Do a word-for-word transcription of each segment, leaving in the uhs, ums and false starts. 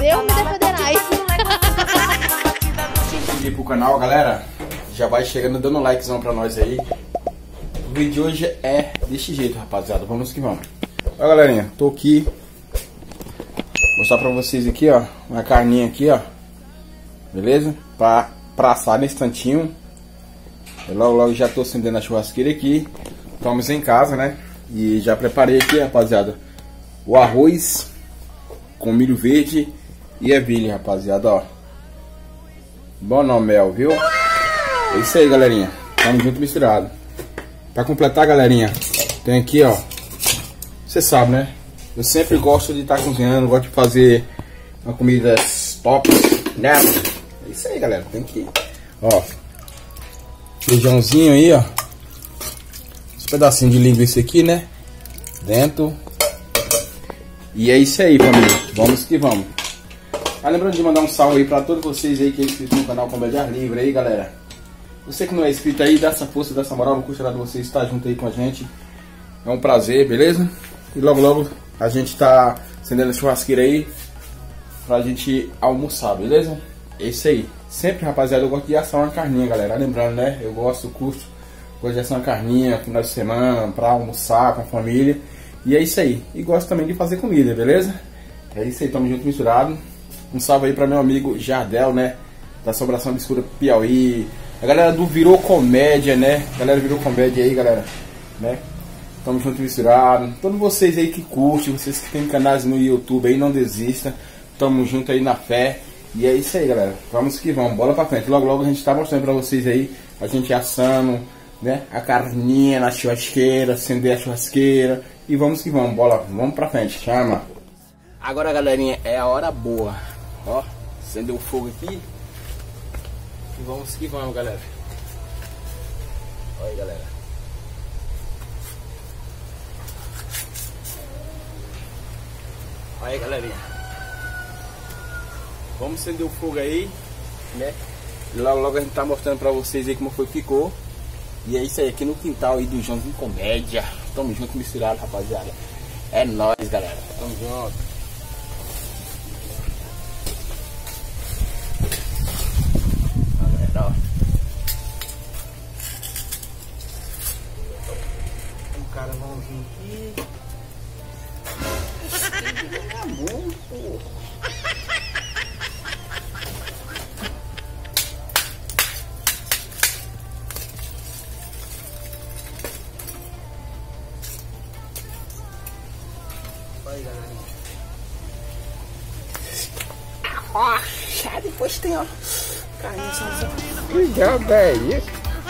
Deus me defenderá. Seguir pro canal, galera. Já vai chegando dando um likezão pra nós aí. O vídeo de hoje é desse jeito, rapaziada. Vamos que vamos. Ó, galerinha, tô aqui. Vou mostrar pra vocês aqui, ó. Uma carninha aqui, ó. Beleza? Pra, pra assar nesse tantinho. Eu logo, logo já tô acendendo a churrasqueira aqui. Estamos em casa, né? E já preparei aqui, rapaziada, o arroz com milho verde e ervilha, rapaziada, ó. Bom não, mel, viu? É isso aí, galerinha. Tamo junto misturado. Pra completar, galerinha, tem aqui, ó. Você sabe, né? Eu sempre gosto de estar tá cozinhando, gosto de fazer uma comida top, né? É isso aí, galera. Tem que, ó, feijãozinho aí, ó. Uns pedacinhos de linguiça aqui, né? Dentro. E é isso aí, família. Vamos que vamos. Ah, lembrando de mandar um salve aí pra todos vocês aí que é inscrito no canal Comédia Ar Livre aí, galera. Você que não é inscrito aí, dá essa força, dá essa moral, não custa nada você estar junto aí com a gente. É um prazer, beleza? E logo logo a gente tá acendendo a churrasqueira aí pra gente almoçar, beleza? É isso aí. Sempre, rapaziada, eu gosto de assar uma carninha, galera. Lembrando, né? Eu gosto, curto, gosto de assar uma carninha final de semana pra almoçar com a família. E é isso aí. E gosto também de fazer comida, beleza? É isso aí, tamo junto misturado. Um salve aí pra meu amigo Jardel, né? Da Sobração Obscura Piauí. A galera do Virou Comédia, né? A galera Virou Comédia aí, galera, né? Tamo junto misturado. Todos vocês aí que curtem, vocês que tem canais no YouTube aí, não desista. Tamo junto aí na fé. E é isso aí, galera. Vamos que vamos, bola pra frente. Logo, logo a gente tá mostrando pra vocês aí, a gente assando, né? A carninha na churrasqueira, acender a churrasqueira. E vamos que vamos, bola, vamos pra frente, chama. Agora, galerinha, é a hora boa. Ó, acendeu o fogo aqui. E vamos que vamos, galera. Olha aí, galera. Olha aí, galerinha. Vamos acender o fogo aí, né? E logo, logo a gente tá mostrando pra vocês aí como foi que ficou. E é isso aí, aqui no quintal aí do Joãozinho Comédia. Tamo junto misturado, rapaziada. É nóis, galera. Tamo junto. Galera, ó. Um caravãozinho aqui. Tá bom, pô. Aí, galerinha. Rocha, depois tem, ó. Carninha só. Que diabo é isso?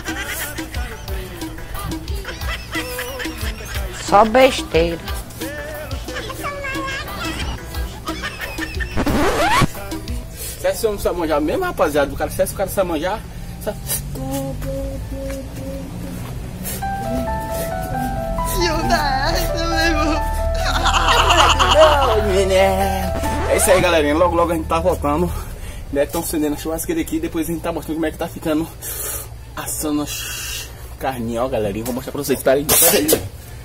Só besteira. Se você não sabe manjar mesmo, rapaziada, do cara, se o cara sabe manjar. Sabe... É isso aí, galerinha. Logo, logo a gente tá voltando, né? Estão acendendo a churrasqueira aqui. Depois a gente tá mostrando como é que tá ficando assando a carninha, ó, galerinha. Vou mostrar pra vocês. Espera aí, espera aí.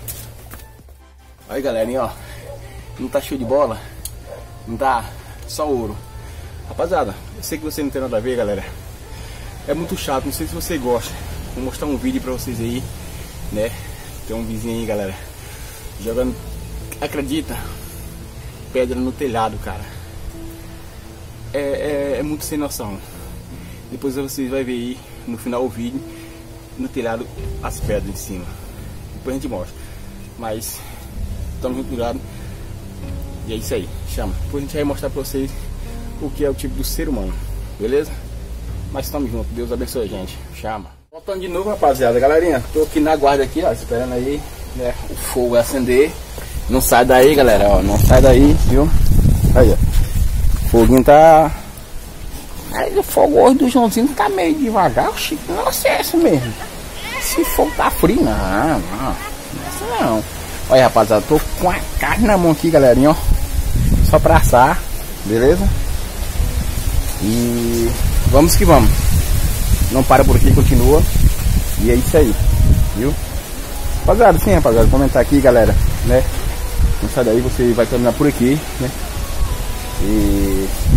Olha, galerinha, ó. Não tá cheio de bola. Não tá só ouro. Rapaziada, eu sei que você não tem nada a ver, galera. É muito chato, não sei se você gosta. Vou mostrar um vídeo pra vocês aí, né? Tem um vizinho aí, galera, jogando, acredita, pedra no telhado, cara. É, é, é muito sem noção. Depois vocês vão ver aí no final do vídeo, no telhado, as pedras em cima. Depois a gente mostra. Mas estamos muito cuidados. E é isso aí, chama. Depois a gente vai mostrar pra vocês o que é o tipo do ser humano, beleza? Mas estamos juntos, Deus abençoe a gente, chama. Voltando de novo, rapaziada, galerinha, tô aqui na guarda aqui, ó, esperando aí, né, o fogo acender. Não sai daí, galera, ó, não sai daí, viu? Aí, ó, o foguinho tá... Aí o fogo hoje do Joãozinho tá meio devagar, Chico, nossa, é essa mesmo. Se fogo tá frio, não, não, não é essa não. Olha, rapaziada, tô com a carne na mão aqui, galerinha, ó, só pra assar, beleza? E vamos que vamos. Não para por aqui, continua. E é isso aí, viu? Rapaziada, sim, rapaziada, comentar aqui, galera, né? Não sai daí, você vai terminar por aqui, né? E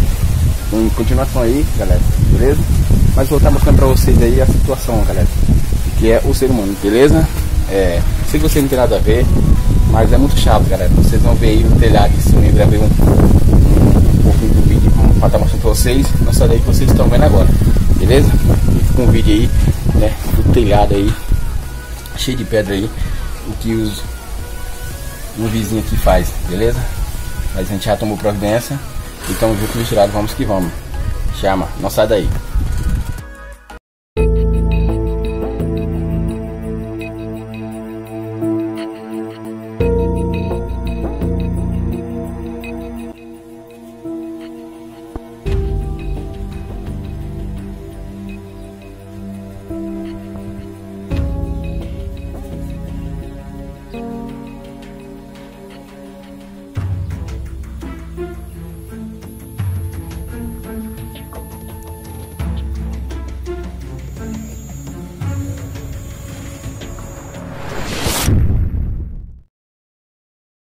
em continuação aí, galera, beleza? Mas vou estar mostrando pra vocês aí a situação, galera, que é o ser humano, beleza? É, sei que vocês não tem nada a ver, mas é muito chato, galera. Vocês vão ver aí no telhado em cima, eu gravei um, um, um pouquinho do vídeo pra estar mostrando pra vocês, nessa daí que vocês estão vendo agora, beleza? Fica com um vídeo aí, né, do telhado aí, cheio de pedra aí, o que os, o vizinho aqui faz, beleza? Mas a gente já tomou providência, então junto misturado, vamos que vamos. Chama, não sai daí.